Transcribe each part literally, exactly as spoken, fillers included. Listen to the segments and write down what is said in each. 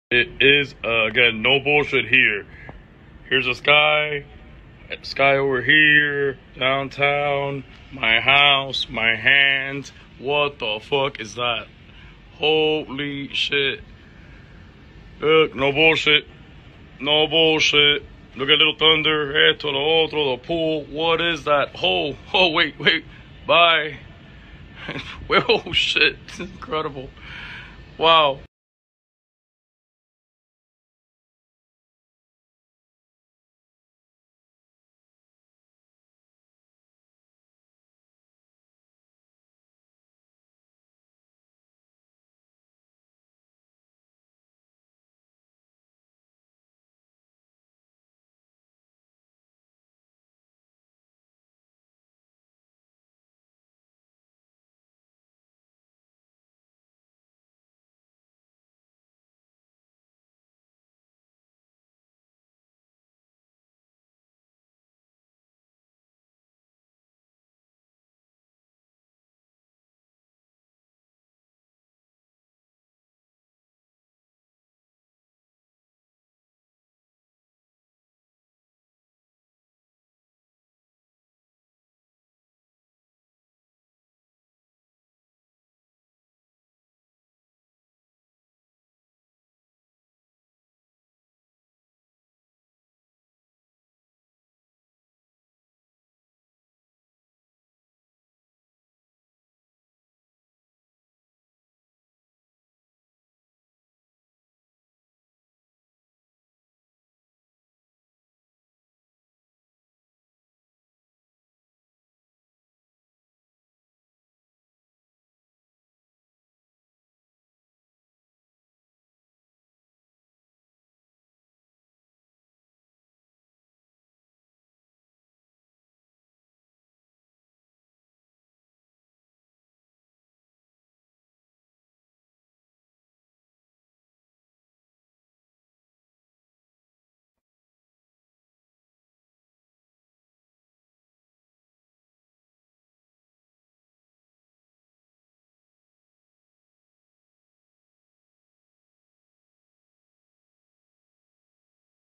It is, uh, again, no bullshit here. Here's a sky, sky over here, downtown, my house, my hands. What the fuck is that? Holy shit. Look, no bullshit. No bullshit. Look at Little Thunder, esto, lo otro, the pool. What is that? Oh, oh, wait, wait. Bye. Oh, shit. It's incredible. Wow.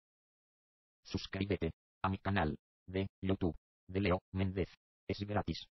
Suscríbete a mi canal de YouTube de Leo Méndez. Es gratis.